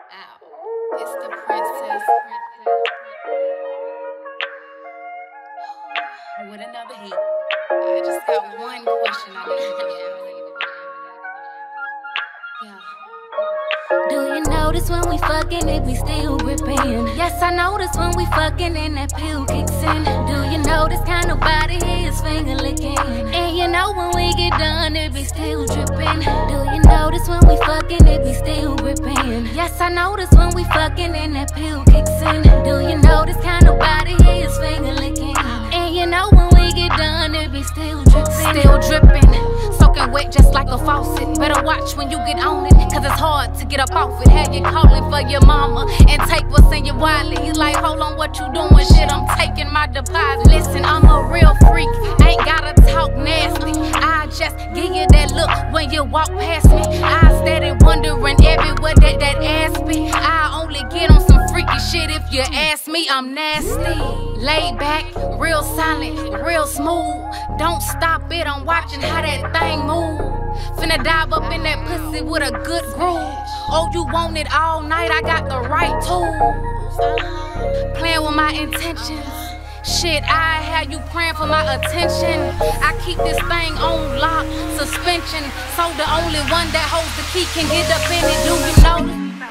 Ow. It's the princess. With another heat. I just got one question I need to ask. Yeah. Do you notice when we fucking it be still ripping? Yes, I notice when we fucking and that pill kicks in. Do you notice kind of body is finger licking? And you know when we get done it be still dripping. Do you notice when we fucking it be still ripping? Yes, I notice when we fucking and that pill kicks in. Do you notice kind of body is finger licking? And you know when we get done it be still dripping. Still dripping. Soaking wet just like a faucet. Better watch when you get on it, cause it's hard to get up off it. Have you calling for your mama and take what's in your wallet. You like, hold on, what you doing? Shit, I'm taking my deposit. Listen, I'm a real freak, ain't gotta talk nasty. I just give you that look when you walk past me. I steady wondering everywhere that ass be. I only get on some freaky shit if you ask me. I'm nasty, laid back, real silent, real smooth. Don't stop it, I'm watching how that thing move. Finna dive up in that pussy with a good groove. Oh, you want it all night, I got the right tools. Playing with my intentions. Shit, I have you praying for my attention. I keep this thing on lock, suspension. So the only one that holds the key can get up in it. Do you know?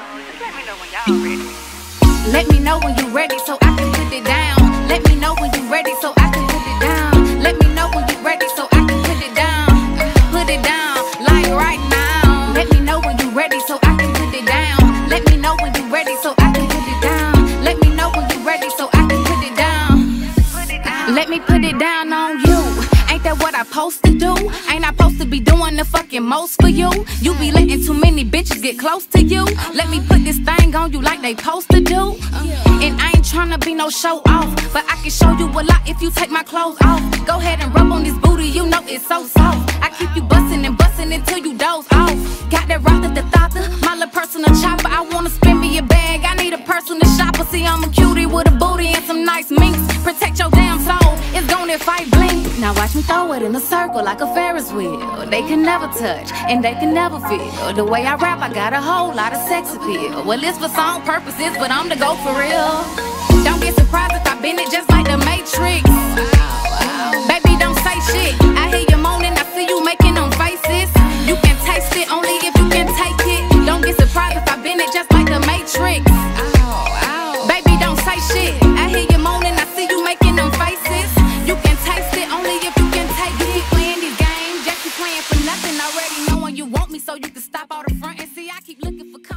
Let me know when you're ready so I can put it down. Let me know when you're ready so I can put it down. Let me know when you're ready so I can put it down. Put it down, like right now. Let me know when you're ready so I can put it down. Let me know when you're ready so I can put it down. Let me know when you're ready so I can put it down. Let me put it down on you. Ain't that what I supposed to do? Ain't I supposed to be doing the fucking most for you? You be letting too many bitches get close to you. Let me put this thing on you like they supposed to do. And I ain't tryna be no show off, but I can show you a lot if you take my clothes off. Go ahead and rub on this booty, you know it's so soft. I keep you bustin' and bustin' until you doze off. Got that rock the thought, my little personal chopper. I wanna spin me a bag, I need a personal shopper. See, I'm a cutie with a booty and some nice minks. Protect your damn soul, it's gone if I blink. Now watch me throw it in a circle like a Ferris wheel. They can never touch and they can never feel. The way I rap, I got a whole lot of sex appeal. Well, it's for song purposes, but I'm the go for real. Don't get surprised if I bend it just like the Matrix. Baby, don't say shit. I hear you moaning, I see you making them faces. You can taste it only if you can take it. Don't get surprised if I bend it just like the Matrix. Baby, don't say shit. I hear you moaning, I see you making them faces. You can taste it only if you can take it. You keep playing these games, just keep playing for nothing. Already knowing you want me, so you can stop all the front and see. I keep looking for